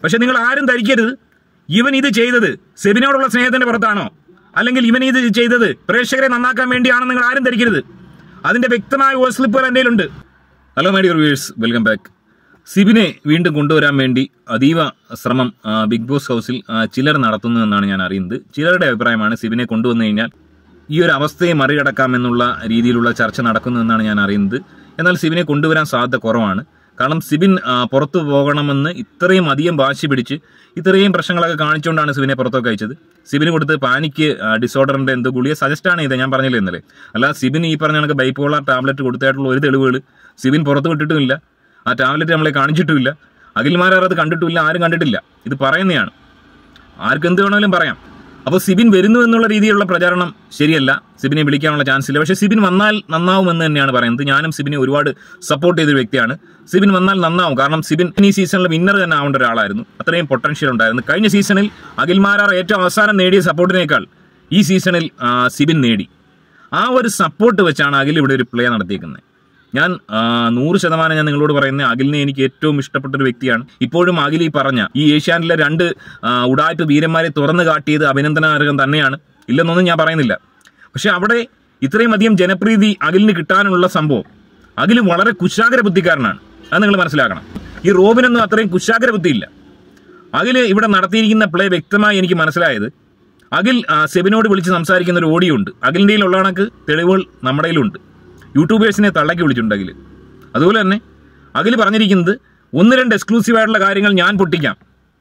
പക്ഷെ നിങ്ങൾ ആരും ധരിക്കരുത് ഇവൻ ഇത് ചെയ്തത് സെബിനോടുള്ള സ്നേഹത്തിന്റെ പുറത്താണോ, അല്ലെങ്കിൽ ഇവൻ ഇത് ചെയ്തത് പ്രേക്ഷകരെ നന്നാക്കാൻ വേണ്ടിയാണെന്ന് നിങ്ങൾ ആരും ധരിക്കരുത്. അതിന്റെ വ്യക്തമായ വോയിസ് ക്ലിപ്പുകൾ എൻ്റെ കയ്യിലുണ്ട്. Hello my dear viewers, welcome back. സിബിനെ വീണ്ടും കൊണ്ടുവരാൻ വേണ്ടി അതീവ ശ്രമം ബിഗ് ബോസ് ഹൗസിൽ ചിലർ നടത്തുന്നതെന്നാണ് ഞാൻ അറിയുന്നത്. ചിലരുടെ അഭിപ്രായമാണ് സിബിനെ കൊണ്ടുവന്നു കഴിഞ്ഞാൽ ഈ ഒരു അവസ്ഥയെ മറികടക്കാമെന്നുള്ള രീതിയിലുള്ള ചർച്ച നടക്കുന്നതെന്നാണ് ഞാൻ അറിയുന്നത്. എന്നാൽ സിബിനെ കൊണ്ടുവരാൻ സാധ്യത കുറവാണ്. കാരണം സിബിൻ പുറത്തു പോകണമെന്ന് ഇത്രയും അധികം വാശി പിടിച്ച് ഇത്രയും പ്രശ്നങ്ങളൊക്കെ കാണിച്ചുകൊണ്ടാണ് സിബിനെ പുറത്തൊക്കെ അയച്ചത്. സിബിന് കൊടുത്ത് പാനിക്ക് ഡിസോർഡറിന്റെ എന്തോ ഗുളിയെ സജസ്റ്റാണ് ചെയ്തത്, ഞാൻ പറഞ്ഞില്ല ഇന്നലെ. അല്ല, സിബിൻ ഈ പറഞ്ഞ കണക്ക് ബൈപ്പോളാർ ടാബ്ലറ്റ് കൊടുത്തായിട്ടുള്ള ഒരു തെളിവുകൾ സിബിൻ പുറത്ത് വിട്ടിട്ടുമില്ല. ആ ടാബ്ലറ്റ് നമ്മളെ കാണിച്ചിട്ടുമില്ല. അഖിൽമാരാർ അത് കണ്ടിട്ടുമില്ല, ആരും കണ്ടിട്ടില്ല. ഇത് പറയുന്നതാണ്, ആർക്കും എന്ത് വേണമെങ്കിലും പറയാം. അപ്പോൾ സിബിൻ വരുന്നു എന്നുള്ള രീതിയിലുള്ള പ്രചാരണം ശരിയല്ല. സിബിനെ വിളിക്കാനുള്ള ചാൻസ് ഇല്ല. പക്ഷേ സിബിൻ വന്നാൽ നന്നാവുമെന്ന് തന്നെയാണ് പറയുന്നത്. ഞാനും സിബിനെ ഒരുപാട് സപ്പോർട്ട് ചെയ്തൊരു വ്യക്തിയാണ്. സിബിൻ വന്നാൽ നന്നാവും. കാരണം സിബിൻ ഈ സീസണിൽ വിന്നർ തന്നെ ആവേണ്ട ഒരാളായിരുന്നു. അത്രയും പൊട്ടൻഷ്യൽ ഉണ്ടായിരുന്നു. കഴിഞ്ഞ സീസണിൽ അഖിൽമാരാർ ഏറ്റവും അവസാനം നേടിയ സപ്പോർട്ടിനേക്കാൾ ഈ സീസണിൽ സിബിൻ നേടി. ആ ഒരു സപ്പോർട്ട് വെച്ചാണ് അഖിൽ ഇവിടെ ഒരു പ്ലേ നടത്തിയേക്കുന്നത്. ഞാൻ 100% ഞാൻ നിങ്ങളോട് പറയുന്നത്, അഖിലിനെ എനിക്ക് ഏറ്റവും ഇഷ്ടപ്പെട്ട ഒരു വ്യക്തിയാണ്. ഇപ്പോഴും അഖിൽ ഈ പറഞ്ഞ ഈ ഏഷ്യാനിലെ 2 ഉടായ്പ വീരന്മാരെ തുറന്നു കാട്ടിയത് അഭിനന്ദനാർഹം തന്നെയാണ്, ഇല്ലെന്നൊന്നും ഞാൻ പറയുന്നില്ല. പക്ഷെ അവിടെ ഇത്രയും അധികം ജനപ്രീതി അഖിലിന് കിട്ടാനുള്ള സംഭവം, അഖിൽ വളരെ കുശാഗ്ര ബുദ്ധിക്കാരനാണ്. അത് നിങ്ങൾ മനസ്സിലാക്കണം. ഈ റോബിനൊന്നും അത്രയും കുശാഗ്ര ബുദ്ധിയില്ല. അഖിൽ ഇവിടെ നടത്തിയിരിക്കുന്ന പ്ലേ വ്യക്തമായി എനിക്ക് മനസ്സിലായത്, അഖിൽ സെബിനോട് വിളിച്ച് സംസാരിക്കുന്ന ഒരു ഓഡിയോ ഉണ്ട്. അഖിലിൻ്റെ കയ്യിലുള്ള കണക്ക് തെളിവുകൾ നമ്മുടെ കയ്യിലുണ്ട്. യൂട്യൂബേഴ്സിനെ തള്ളക്കി വിളിച്ചിട്ടുണ്ട് അഖിൽ. അതുപോലെ തന്നെ അഖിൽ പറഞ്ഞിരിക്കുന്നത് 1-2 എക്സ്ക്ലൂസീവ് ആയിട്ടുള്ള കാര്യങ്ങൾ ഞാൻ പൊട്ടിക്കാം,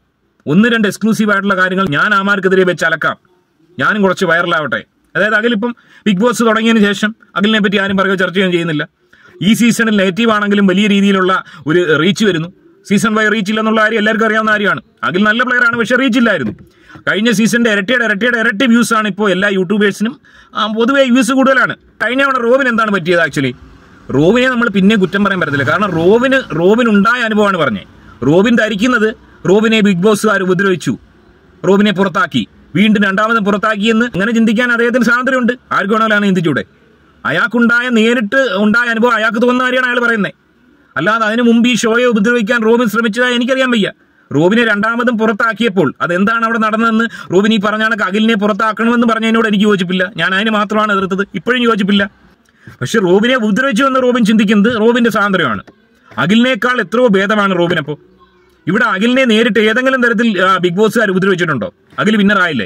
1-2 എക്സ്ക്ലൂസീവ് ആയിട്ടുള്ള കാര്യങ്ങൾ ഞാൻ ആമാർക്കെതിരെ വെച്ച് അലക്കാം, ഞാനും കുറച്ച് വൈറലാവട്ടെ. അതായത് അഖിലിപ്പം ബിഗ് ബോസ് തുടങ്ങിയതിന് ശേഷം അഖിലിനെ പറ്റി ആരും പറയുക ചർച്ച ചെയ്യാൻ ചെയ്യുന്നില്ല. ഈ സീസണിൽ നെഗറ്റീവ് ആണെങ്കിലും വലിയ രീതിയിലുള്ള ഒരു റീച്ച് വരുന്നു. സീസൺ 5 റീച്ച് ഇല്ലെന്നുള്ള കാര്യം എല്ലാവർക്കും അറിയാവുന്ന കാര്യമാണ്. അഖിൽ നല്ല പ്ലെയറാണ്, പക്ഷേ റീച്ച് ഇല്ലായിരുന്നു. കഴിഞ്ഞ സീസണിന്റെ ഇരട്ടി വ്യൂസ് ആണ് ഇപ്പോൾ എല്ലാ യൂട്യൂബേഴ്സിനും. പൊതുവേ വ്യൂസ് കൂടുതലാണ്. കഴിഞ്ഞ തവണ റോബിന് എന്താണ് പറ്റിയത്? ആക്ച്വലി റോബിനെ നമ്മൾ പിന്നെ കുറ്റം പറയാൻ പറ്റത്തില്ല. കാരണം റോബിനുണ്ടായ അനുഭവമാണ് പറഞ്ഞത്. റോബിൻ ധരിക്കുന്നത് റോബിനെ ബിഗ് ബോസുകാർ ഉപദ്രവിച്ചു, റോബിനെ പുറത്താക്കി, വീണ്ടും രണ്ടാമതും പുറത്താക്കിയെന്ന് അങ്ങനെ ചിന്തിക്കാൻ അദ്ദേഹത്തിന് സ്വാതന്ത്ര്യമുണ്ട്. ആർക്ക് വേണമെങ്കിലും ചിന്തിച്ചൂടെ? നേരിട്ട് ഉണ്ടായ അനുഭവം അയാൾക്ക് തോന്നുന്ന കാര്യമാണ് അയാൾ പറയുന്നത്. അല്ലാതെ അതിനു മുമ്പ് ഈ ഷോയെ ഉപദ്രവിക്കാൻ റോബിൻ ശ്രമിച്ചതായി എനിക്കറിയാൻ വയ്യ. റോബിനെ രണ്ടാമതും പുറത്താക്കിയപ്പോൾ അതെന്താണ് അവിടെ നടന്നതെന്ന് റോബിൻ ഈ പറഞ്ഞ കണക്ക് അഖിലിനെ പുറത്താക്കണമെന്ന് പറഞ്ഞതിനോട് എനിക്ക് യോജിപ്പില്ല. ഞാൻ അതിന് മാത്രമാണ് എതിർത്തത്, ഇപ്പോഴും യോജിപ്പില്ല. പക്ഷെ റോബിനെ ഉപദ്രവിച്ചു എന്ന് റോബിൻ ചിന്തിക്കുന്നത് റോബിന്റെ സ്വാതന്ത്ര്യമാണ്. അഖിലിനേക്കാൾ എത്രയോ ഭേദമാണ് റോബിനപ്പോൾ. ഇവിടെ അഖിലിനെ നേരിട്ട് ഏതെങ്കിലും തരത്തിൽ ബിഗ് ബോസുകാർ ഉപദ്രവിച്ചിട്ടുണ്ടോ? അഖിൽ വിന്നറായില്ലേ?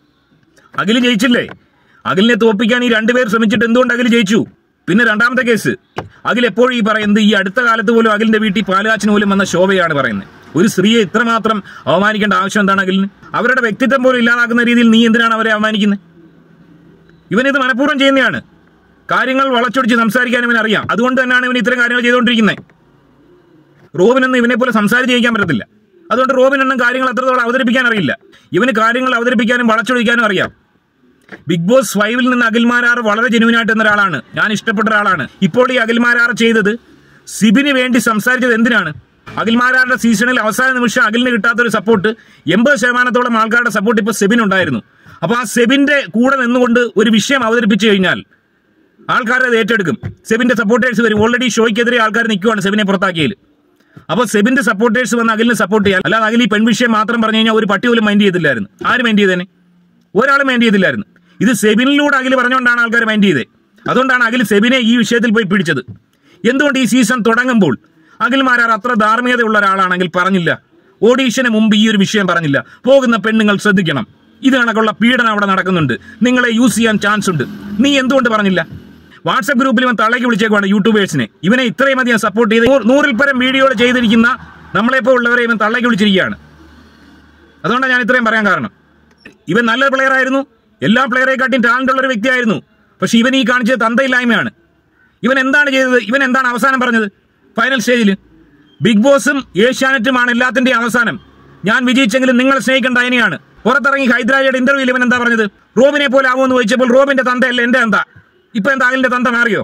അഖിൽ ജയിച്ചില്ലേ? അഖിലിനെ തോൽപ്പിക്കാൻ ഈ 2 പേർ ശ്രമിച്ചിട്ട് എന്തുകൊണ്ട് അഖിൽ ജയിച്ചു? പിന്നെ രണ്ടാമത്തെ കേസ്, അഖിൽ എപ്പോഴും ഈ പറയുന്നത് ഈ അടുത്ത കാലത്ത് പോലും അഖിലിന്റെ വീട്ടിൽ പാലുകാച്ചിന് പോലും വന്ന ശോഭയാണ് പറയുന്നത്. ഒരു സ്ത്രീയെ ഇത്രമാത്രം അവമാനിക്കേണ്ട ആവശ്യം എന്താണ് അഖിലിന്? അവരുടെ വ്യക്തിത്വം പോലും ഇല്ലാതാക്കുന്ന രീതിയിൽ നീ എന്തിനാണ് അവരെ അവമാനിക്കുന്നത്? ഇവനിത് മനഃപൂർവ്വം ചെയ്യുന്നതാണ്. കാര്യങ്ങൾ വളച്ചൊടിച്ച് സംസാരിക്കാൻ ഇവൻ അറിയാം. അതുകൊണ്ട് തന്നെയാണ് ഇവൻ ഇത്തരം കാര്യങ്ങൾ ചെയ്തുകൊണ്ടിരിക്കുന്നത്. റോബിനൊന്നും ഇവനെ പോലെ സംസാരിച്ച് ജയിക്കാൻ പറ്റത്തില്ല. അതുകൊണ്ട് റോബിനൊന്നും കാര്യങ്ങൾ അത്രത്തോളം അവതരിപ്പിക്കാൻ അറിയില്ല. ഇവന് കാര്യങ്ങൾ അവതരിപ്പിക്കാനും വളച്ചൊടിക്കാനും അറിയാം. ബിഗ് ബോസ് 5-ൽ നിന്ന് അഖിൽമാരാർ വളരെ ജെന്യൂനായിട്ട് എന്ന ഒരാളാണ്, ഞാൻ ഇഷ്ടപ്പെട്ട ഒരാളാണ്. ഇപ്പോൾ ഈ അഖിൽമാരാർ ചെയ്തത് സിബിന് വേണ്ടി സംസാരിച്ചത് എന്തിനാണ്? അഖിൽമാരാരുടെ സീസണിൽ അവസാന നിമിഷം അഖിലിന് കിട്ടാത്തൊരു സപ്പോർട്ട് 80% ആൾക്കാരുടെ സപ്പോർട്ട് ഇപ്പോൾ സെബിനുണ്ടായിരുന്നു. അപ്പോൾ ആ സെബിന്റെ കൂടെ നിന്നുകൊണ്ട് ഒരു വിഷയം അവതരിപ്പിച്ചു കഴിഞ്ഞാൽ ആൾക്കാരത് ഏറ്റെടുക്കും. സെബിന്റെ സപ്പോർട്ടേഴ്സ് വരും. ഓൾറെഡി ഷോയ്ക്കെതിരെ ആൾക്കാർ നിൽക്കുവാണ് സെബിനെ പുറത്താക്കിയതിൽ. അപ്പോൾ സെബിന്റെ സപ്പോർട്ടേഴ്സ് വന്ന് അഖിലിനെ സപ്പോർട്ട് ചെയ്യാൻ, അല്ലാതെ അഖിൽ ഈ പെൺവിഷയം മാത്രം പറഞ്ഞു കഴിഞ്ഞാൽ ഒരു പട്ടി പോലും മൈൻഡ് ചെയ്തില്ലായിരുന്നു. ആര് മൈൻഡ് ചെയ്തേനെ? ഒരാളും മൈൻഡ് ചെയ്തില്ലായിരുന്നു. ഇത് സെബിനിലൂടെ അഖിൽ പറഞ്ഞുകൊണ്ടാണ് ആൾക്കാർ മൈൻഡ് ചെയ്തത്. അതുകൊണ്ടാണ് അഖിൽ സെബിനെ ഈ വിഷയത്തിൽ പോയി പിടിച്ചത്. എന്തുകൊണ്ട് ഈ സീസൺ തുടങ്ങുമ്പോൾ അഖിൽമാരാർ അത്ര ധാർമ്മികതയുള്ള ഒരാളാണെങ്കിൽ പറഞ്ഞില്ല? ഓഡീഷന് മുമ്പ് ഈ ഒരു വിഷയം പറഞ്ഞില്ല? പോകുന്ന പെണ്ണുങ്ങൾ ശ്രദ്ധിക്കണം, ഇത് കണക്കുള്ള പീഡനം അവിടെ നടക്കുന്നുണ്ട്, നിങ്ങളെ യൂസ് ചെയ്യാൻ ചാൻസ് ഉണ്ട്. നീ എന്തുകൊണ്ട് പറഞ്ഞില്ല? വാട്സ്ആപ്പ് ഗ്രൂപ്പിൽ ഇവൻ തള്ളയ്ക്ക് വിളിച്ചേക്കുവാണ് യൂട്യൂബേഴ്സിനെ. ഇവനെ ഇത്രയും അധികം സപ്പോർട്ട് ചെയ്ത് 100-ൽ പരം വീഡിയോകൾ ചെയ്തിരിക്കുന്ന നമ്മളെപ്പോൾ ഉള്ളവരെ ഇവൻ തള്ളയ്ക്ക് വിളിച്ചിരിക്കുകയാണ്. അതുകൊണ്ടാണ് ഞാൻ ഇത്രയും പറയാൻ കാരണം. ഇവൻ നല്ല പ്ലെയർ ആയിരുന്നു, എല്ലാ പ്ലെയറെക്കാട്ടിയും ടാലന്റ് ഉള്ള ഒരു വ്യക്തിയായിരുന്നു. പക്ഷെ ഇവൻ ഈ കാണിച്ചത് തന്തയില്ലായ്മയാണ്. ഇവൻ എന്താണ് ചെയ്തത്? ഇവൻ എന്താണ് അവസാനം പറഞ്ഞത്? ഫൈനൽ സ്റ്റേജിൽ ബിഗ് ബോസും ഏഷ്യാനെറ്റുമാണ് എല്ലാത്തിന്റെയും അവസാനം. ഞാൻ വിജയിച്ചെങ്കിലും നിങ്ങൾ സ്നേഹിക്കേണ്ട അതിനെയാണ്. പുറത്തിറങ്ങി ഹൈദരാബാദിയുടെ ഇന്റർവ്യൂവിൽ ഇവൻ എന്താ പറഞ്ഞത്? റോബിനെ പോലെ ആവുമെന്ന് ചോദിച്ചപ്പോൾ റോബിന്റെ തന്തയല്ല എന്റെ തന്ത. ഇപ്പൊ എന്താ അഖിലിന്റെ തന്ത മാറിയോ?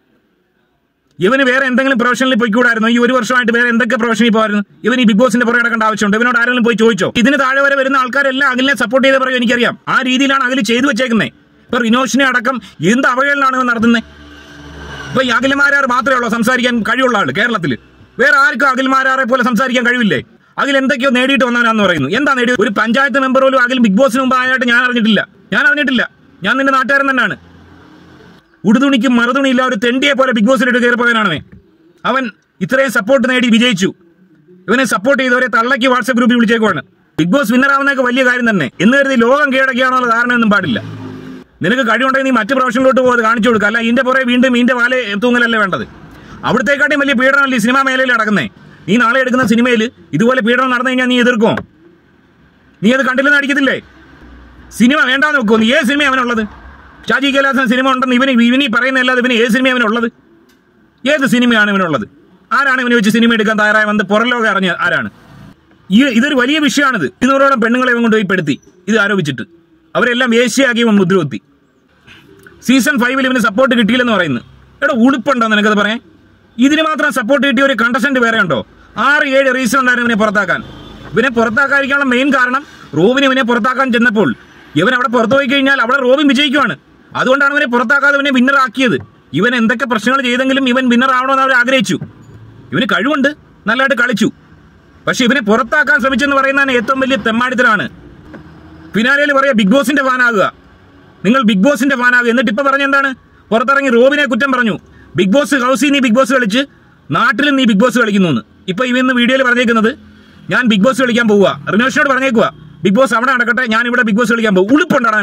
ഇവന് വേറെ എന്തെങ്കിലും പ്രൊഫഷനിൽ പോയിക്കൂടായിരുന്നു? ഈ 1 വർഷമായിട്ട് വേറെ എന്തൊക്കെ പ്രൊഫഷനിൽ പോകായിരുന്നു? ഇവൻ ഈ ബിഗ് ബോസിന്റെ പുറകെ നടക്കേണ്ട ആവശ്യമുണ്ട്? ഇവനോട് ആരെങ്കിലും പോയി ചോദിച്ചോ? ഇതിന് താഴെ വരെ വരുന്ന ആൾക്കാരെല്ലാം അഖിലിനെ സപ്പോർട്ട് ചെയ്ത് പറയും, എനിക്കറിയാം. ആ രീതിയിലാണ് അഖിൽ ചെയ്തു വെച്ചേക്കുന്നത്. ഇപ്പൊ റിനോഷിനെ അടക്കം എന്ത് അവഹേളനമാണ് ഇവൻ നടത്തുന്നത്? ഇപ്പൊ ഈ അഖിൽമാരാർ മാത്രമേ ഉള്ളൂ സംസാരിക്കാൻ കഴിവുള്ള ആള് കേരളത്തിൽ. വേറെ ആർക്കും അഖിൽമാരാറെ പോലെ സംസാരിക്കാൻ കഴിവില്ലേ? അതിൽ എന്തൊക്കെയോ നേടിയിട്ട് വന്നവനാന്ന് പറയുന്നു. എന്താ നേടിയത്? ഒരു പഞ്ചായത്ത് മെമ്പർ പോലും അതിൽ ബിഗ് ബോസിന് മുമ്പ് ആയിട്ട് ഞാൻ അറിഞ്ഞിട്ടില്ല. ഞാൻ നിന്റെ നാട്ടുകാരൻ തന്നെയാണ്. ഉടുതുണിക്കും മറുതുണിയില്ല ഒരു തെണ്ടിയെ പോലെ ബിഗ് ബോസിലിട്ട് കയറിപ്പോയവനാണ് അവൻ. ഇത്രയും സപ്പോർട്ട് നേടി വിജയിച്ചു. ഇവനെ സപ്പോർട്ട് ചെയ്തവരെ തള്ളയ്ക്ക് വാട്സ്ആപ്പ് ഗ്രൂപ്പിൽ വിളിച്ചേക്കുവാണ്. ബിഗ് ബോസ് വിന്നറാവുന്നതൊക്കെ വലിയ കാര്യം തന്നെ എന്ന് കരുതി ലോകം കീഴടക്കുകയാണെന്നുള്ള ധാരണയൊന്നും പാടില്ല. നിനക്ക് കഴിവുണ്ടെങ്കിൽ നീ മറ്റ് പ്രൊഫഷനിലോട്ട് പോകുന്നത് കാണിച്ചു കൊടുക്കുക. അല്ല ഇതിന്റെ പുറകെ വീണ്ടും ഇതിന്റെ വാലെ തൂങ്ങലല്ലേ വേണ്ടത്. അവിടത്തേക്കാട്ടിയും വലിയ പീഡനമല്ലേ സിനിമാ മേഖലയിൽ നടക്കുന്നേ. നീ നാളെ എടുക്കുന്ന സിനിമയിൽ ഇതുപോലെ പീഡനം നടന്നു കഴിഞ്ഞാൽ നീ എതിർക്കുമോ? നീ അത് കണ്ടില്ലെന്ന് അടിക്കത്തില്ലേ? സിനിമ വേണ്ടാന്ന് വെക്കുമോ? നീ ഏത് സിനിമ അവനുള്ളത്? ഷാജി കൈലാസൻ സിനിമ ഉണ്ടെന്ന് ഇവനീ പറയുന്നതല്ലാതെ ഇവന് ഏത് സിനിമ അവനുള്ളത്? ഏത് സിനിമയാണ് ഇവനുള്ളത്? ആരാണ് ഇവനെ വെച്ച് സിനിമ എടുക്കാൻ തയ്യാറായി വന്ന് പുറം ലോകം അറിഞ്ഞ ആരാണ്? ഇതൊരു വലിയ വിഷയമാണിത്. 200ഓളം പെണ്ണുങ്ങളെ ഇവൻ കൊണ്ടുപോയി പെടുത്തി ഇത് ആരോപിച്ചിട്ട് അവരെല്ലാം വേശ്യയാക്കി ഇവൻ മുദ്രകുത്തി. സീസൺ 5 ഇവന് സപ്പോർട്ട് കിട്ടിയില്ലെന്ന് പറയുന്നു. എടാ ഉളുപ്പുണ്ടോ നിനക്കത് പറയാൻ? ഇതിന് മാത്രം സപ്പോർട്ട് കിട്ടിയ ഒരു കണ്ടസ്റ്റന്റ് വേറെ ഉണ്ടോ? 6-7 റീസൺ ഉണ്ടായിരുന്നു ഇവനെ പുറത്താക്കാൻ. ഇവനെ പുറത്താക്കാതിരിക്കാനുള്ള മെയിൻ കാരണം റോബിന് ഇവനെ പുറത്താക്കാൻ ചെന്നപ്പോൾ ഇവൻ അവിടെ പുറത്തു പോയി കഴിഞ്ഞാൽ അവിടെ റോബിൻ വിജയിക്കുവാണ്. അതുകൊണ്ടാണ് ഇവനെ പുറത്താക്കാതെ ഇവനെ വിന്നർ ആക്കിയത്. ഇവൻ എന്തൊക്കെ പ്രശ്നങ്ങൾ ചെയ്തെങ്കിലും ഇവൻ വിന്നർ ആവണമെന്ന് അവർ ആഗ്രഹിച്ചു. ഇവന് കഴിവുണ്ട്, നല്ലതായിട്ട് കളിച്ചു. പക്ഷെ ഇവനെ പുറത്താക്കാൻ ശ്രമിച്ചെന്ന് പറയുന്നതാണ് ഏറ്റവും വലിയ തെമ്മാടിത്തരാണ്. ഫിനാലയിൽ പറയാ ബിഗ് ബോസിന്റെ ഫാനാകുക, നിങ്ങൾ ബിഗ് ബോസിന്റെ ഫാനാകുക. എന്നിട്ട് ഇപ്പൊ പറഞ്ഞെന്താണ്? പുറത്തിറങ്ങി റോബിനെ കുറ്റം പറഞ്ഞു. ബിഗ് ബോസ് ഹൗസിൽ നീ ബിഗ് ബോസ് കളിച്ച് നാട്ടിലും നീ ബിഗ് ബോസ് കളിക്കുന്നു എന്ന്. ഇപ്പൊ ഇവന്ന് വീഡിയോയിൽ പറഞ്ഞേക്കുന്നത് ഞാൻ ബിഗ് ബോസ് കളിക്കാൻ പോവുക. റിനോഷിനോട് പറഞ്ഞേക്കുക ബിഗ് ബോസ് അവിടെ നടക്കട്ടെ, ഞാൻ ഇവിടെ ബിഗ് ബോസ് കളിക്കാൻ പോകും. ഉളുപ്പുണ്ടാടാ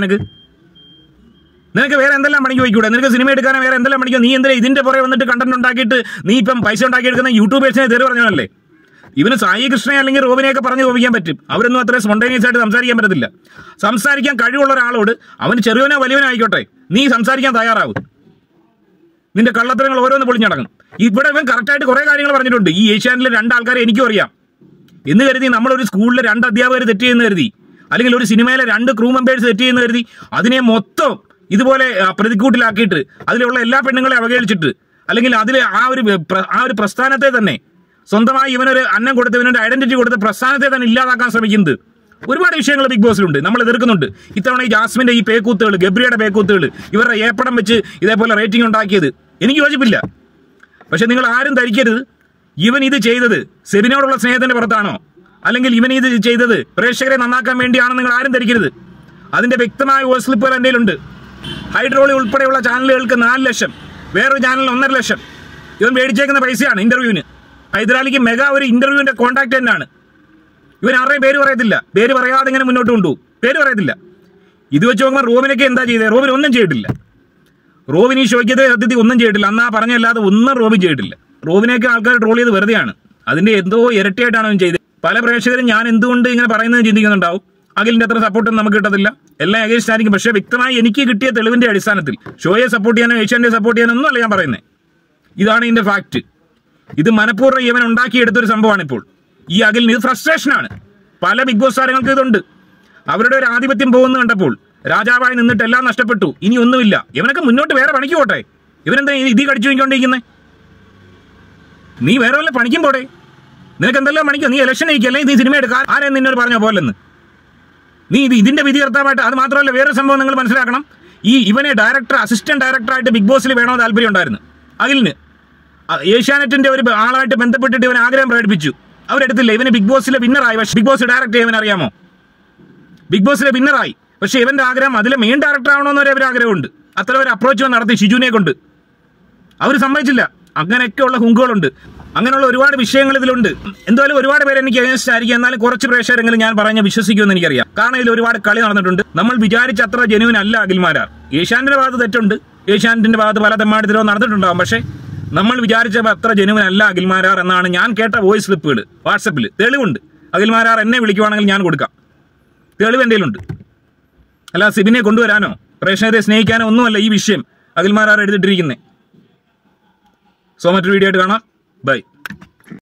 നിനക്ക് വേറെ എന്തെല്ലാം പണിക്ക് പോയിക്കൂടെ? നിനക്ക് സിനിമ എടുക്കാനോ വേറെ എന്തെല്ലാം പണിക്കോ? നീ എന്തിനാ ഇതിന്റെ പുറകെ വന്നിട്ട് കണ്ടന്റ് ഉണ്ടാക്കിയിട്ട് നീ ഇപ്പം പൈസ ഉണ്ടാക്കിയെടുക്കുന്ന യൂട്യൂബേഴ്സിനെ തെറി പറഞ്ഞാലല്ലേ? ഇവന് സായി കൃഷ്ണയെ അല്ലെങ്കിൽ റോബിനെയൊക്കെ പറഞ്ഞ് തോപ്പിക്കാൻ പറ്റും. അവരൊന്നും അത്ര സ്പോണ്ടേനിയസ് ആയിട്ട് സംസാരിക്കാൻ പറ്റത്തില്ല. സംസാരിക്കാൻ കഴിവുള്ള ഒരാളോട് അവന് ചെറിയവനോ വലിയവനോ ആയിക്കോട്ടെ, നീ സംസാരിക്കാൻ തയ്യാറാവും. നിന്റെ കള്ളത്തരങ്ങൾ ഓരോന്ന് പൊളിഞ്ഞടങ്ങും. ഇവിടെ ഇവൻ കറക്റ്റായിട്ട് കുറെ കാര്യങ്ങൾ പറഞ്ഞിട്ടുണ്ട്. ഈ ഏഷ്യാനിലെ 2 ആൾക്കാരെ എനിക്കും അറിയാം എന്ന് കരുതി നമ്മളൊരു സ്കൂളിലെ 2 അധ്യാപകർ തെറ്റ് ചെയ്യുന്ന കരുതി, അല്ലെങ്കിൽ ഒരു സിനിമയിലെ 2 ക്രൂ മെമ്പേഴ്സ് തെറ്റ് ചെയ്യുന്ന കരുതി അതിനെ മൊത്തം ഇതുപോലെ പ്രതിക്കൂട്ടിലാക്കിയിട്ട് അതിലുള്ള എല്ലാ പെണ്ണുങ്ങളെ അവഹേളിച്ചിട്ട്, അല്ലെങ്കിൽ അതിലെ ആ ഒരു പ്രസ്ഥാനത്തെ തന്നെ സ്വന്തമായി ഇവനൊരു അന്നം കൊടുത്ത് ഇവനൊരു ഐഡന്റിറ്റി കൊടുത്ത പ്രസ്ഥാനത്തെ തന്നെ ഇല്ലാതാക്കാൻ ശ്രമിക്കുന്നത് ഒരുപാട് വിഷയങ്ങൾ ബിഗ് ബോസിലുണ്ട്. നമ്മൾ എതിർക്കുന്നുണ്ട്. ഇത്തവണ ഈ ജാസ്മിന്റെ ഈ പേക്കൂത്തുകൾ, ഗബ്രിയുടെ പേക്കൂത്തുകൾ, ഇവരുടെ ഏപ്പടം വെച്ച് ഇതേപോലെ റേറ്റിംഗ് ഉണ്ടാക്കിയത് എനിക്ക് യോജിപ്പില്ല. പക്ഷെ നിങ്ങൾ ആരും ധരിക്കരുത് ഇവൻ ഇത് ചെയ്തത് സെബിനോടുള്ള സ്നേഹത്തിന്റെ പുറത്താണോ, അല്ലെങ്കിൽ ഇവൻ ഇത് ചെയ്തത് പ്രേക്ഷകരെ നന്നാക്കാൻ വേണ്ടിയാണെന്ന് നിങ്ങൾ ആരും ധരിക്കരുത്. അതിന്റെ വ്യക്തമായ വോയിസ് ക്ലിപ്പുകൾ എൻ്റെ ഉണ്ട്. ഹൈഡ്രോളി ഉൾപ്പെടെയുള്ള ചാനലുകൾക്ക് 4 ലക്ഷം, വേറൊരു ചാനലിന് 1.5 ലക്ഷം ഇവൻ മേടിച്ചേക്കുന്ന പൈസയാണ് ഇന്റർവ്യൂവിന്. ഹൈദരാലിക്ക് മെഗാ ഒരു ഇന്റർവ്യൂവിന്റെ കോൺടാക്ട് തന്നെയാണ്. ഇവൻ ആരുടെയും പേര് പറയത്തില്ല. പേര് പറയാതെ ഇങ്ങനെ മുന്നോട്ട് കൊണ്ടുപോകും. പേര് പറയത്തില്ല. ഇത് വെച്ച് നോക്കുമ്പോൾ റോബിനൊക്കെ എന്താ ചെയ്തത്? റോബിൻ ഒന്നും ചെയ്തിട്ടില്ല. റോബിൻ ഈ ഷോയ്ക്കത് സത്യത്തിൽ ഒന്നും ചെയ്തിട്ടില്ല. അന്നാ പറഞ്ഞല്ലാതെ ഒന്നും റോബിൻ ചെയ്തിട്ടില്ല. റോബിനെയൊക്കെ ആൾക്കാർ ട്രോൾ ചെയ്ത് വെറുതെയാണ്. അതിന്റെ എന്തോ ഇരട്ടിയായിട്ടാണ് അവൻ ചെയ്തത്. പല പ്രേക്ഷകരും ഞാൻ എന്തുകൊണ്ട് ഇങ്ങനെ പറയുന്നത് ചിന്തിക്കുന്നുണ്ടാവും. അഖിലിന്റെ അത്ര സപ്പോർട്ടൊന്നും നമുക്ക് കിട്ടത്തില്ല. എല്ലാം അഗേൻസ്റ്റ് ആയിരിക്കും. പക്ഷേ വ്യക്തമായി എനിക്ക് കിട്ടിയ തെളിവിന്റെ അടിസ്ഥാനത്തിൽ ഷോയെ സപ്പോർട്ട് ചെയ്യാനോ ഏഷ്യാനെ സപ്പോർട്ട് ചെയ്യാനോ ഒന്നും അല്ല ഞാൻ പറയുന്നത്. ഇതാണ് ഇതിന്റെ ഫാക്ട്. ഇത് മനഃപൂർവ്വം ഇവൻ ഉണ്ടാക്കിയെടുത്തൊരു സംഭവമാണ്. ഇപ്പോൾ ഈ അഖിലിന് ഇത് ഫ്രസ്ട്രേഷനാണ്. പല ബിഗ് ബോസ് താരങ്ങൾക്ക് ഇതുണ്ട്. അവരുടെ ഒരു ആധിപത്യം പോകുന്നു കണ്ടപ്പോൾ രാജാവായി നിന്നിട്ട് എല്ലാം നഷ്ടപ്പെട്ടു. ഇനി ഒന്നുമില്ല. ഇവനൊക്കെ മുന്നോട്ട് വേറെ പണിക്ക് പോട്ടെ. ഇവനെന്താ ഇതി കടിച്ചു വയ്ക്കൊണ്ടിരിക്കുന്നത്? നീ വേറെ വല്ല പണിക്കും പോട്ടെ. നിനക്ക് എന്തെല്ലാം പണിക്കോ? നീ ഇലക്ഷൻ നയിക്കുക, അല്ലെങ്കിൽ നീ സിനിമ എടുക്കുക. ആരെയും നിന്നോട് പറഞ്ഞോ പോലെന്ന്. നീ ഇതിന്റെ വിധികർത്താവായിട്ട്. അത് മാത്രമല്ല വേറൊരു സംഭവം നിങ്ങൾ മനസ്സിലാക്കണം. ഇവനെ അസിസ്റ്റന്റ് ഡയറക്ടറായിട്ട് ബിഗ് ബോസിൽ വേണോ താല്പര്യം ഉണ്ടായിരുന്നു അഖിലിന്. ഏഷ്യാനെറ്റിന്റെ ഒരു ആളായിട്ട് ബന്ധപ്പെട്ടിട്ട് ഇവൻ ആഗ്രഹം പ്രകടിപ്പിച്ചു. അവരെടുത്തില്ല. ഇവന് ബിഗ് ബോസിലെ വിന്നറായി. പക്ഷേ ബിഗ് ബോസ് ഡയറക്ട് ചെയ്യാൻ അറിയാമോ? ബിഗ് ബോസിലെ വിന്നറായി. പക്ഷെ ഇവന്റെ ആഗ്രഹം അതിലെ മെയിൻ ഡയറക്ടർ ആവണമെന്ന് ഒരു ആഗ്രഹമുണ്ട്. അത്ര ഒരു അപ്രോച്ച് നടത്തി ഷിജുവിനെ കൊണ്ട്. അവർ സമ്മതിച്ചില്ല. അങ്ങനെയൊക്കെയുള്ള ഹുങ്കുകളുണ്ട്. അങ്ങനെയുള്ള ഒരുപാട് വിഷയങ്ങൾ ഇതിലുണ്ട്. എന്തായാലും ഒരുപാട് പേര് എനിക്ക് അഗേൻസ്റ്റ് ആയിരിക്കും. എന്നാലും കുറച്ച് പ്രേക്ഷകരെങ്കിലും ഞാൻ പറഞ്ഞ വിശ്വസിക്കുമെന്ന് എനിക്കറിയാം. കാരണം ഇതിൽ ഒരുപാട് കളി നടന്നിട്ടുണ്ട്. നമ്മൾ വിചാരിച്ച അത്ര ജെനുവിൻ അല്ല അഖിൽമാരാർ. ഏഷ്യാനെറ്റിന്റെ ഭാഗത്ത് തെറ്റുണ്ട്. ഏഷ്യാനെറ്റിന്റെ ഭാഗത്ത് പല തെമ്മാടിത്തരവും നടന്നിട്ടുണ്ടാകും. പക്ഷേ നമ്മൾ വിചാരിച്ച അത്ര ജെനുവിൻ അല്ല അഖിൽമാരാർ എന്നാണ് ഞാൻ കേട്ട വോയിസ് ക്ലിപ്പുകൾ. വാട്സപ്പിൽ തെളിവുണ്ട്. അഖിൽമാരാർ എന്നെ വിളിക്കുവാണെങ്കിൽ ഞാൻ കൊടുക്കാം. തെളിവ് എൻ്റെ കയ്യിലുണ്ട്. അല്ല സിബിനെ കൊണ്ടുവരാനോ പ്രേക്ഷകരെ സ്നേഹിക്കാനോ ഒന്നുമല്ല ഈ വിഷയം അഖിൽമാരാർ എടുത്തിട്ടിരിക്കുന്നത്. സോ മറ്റൊരു വീഡിയോ ആയിട്ട് കാണാം. ബൈ.